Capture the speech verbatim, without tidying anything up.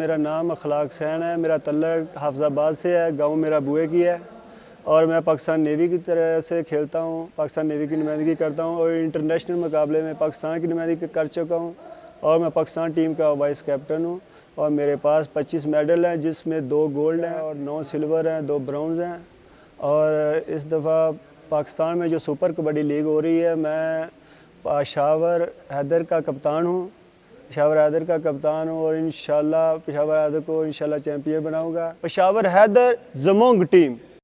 मेरा नाम अखलाक हुसैन है। मेरा तल्लक हाफिजाबाद से है, गांव मेरा बुए की है और मैं पाकिस्तान नेवी की तरह से खेलता हूं। पाकिस्तान नेवी की नुमाइंदगी करता हूं और इंटरनेशनल मुकाबले में पाकिस्तान की नुमाइंदगी कर चुका हूं और मैं पाकिस्तान टीम का वाइस कैप्टन हूं। और मेरे पास पच्चीस मेडल हैं, जिसमें दो गोल्ड हैं और नौ सिल्वर हैं, दो ब्राउन्ज हैं। और इस दफ़ा पाकिस्तान में जो सुपर कबड्डी लीग हो रही है, मैं पेशावर हैदर का कप्तान हूँ पेशावर हैदर का कप्तान हूँ और इंशाल्लाह पेशावर हैदर को इंशाल्लाह चैम्पियन बनाऊंगा। पेशावर हैदर जमुंग टीम।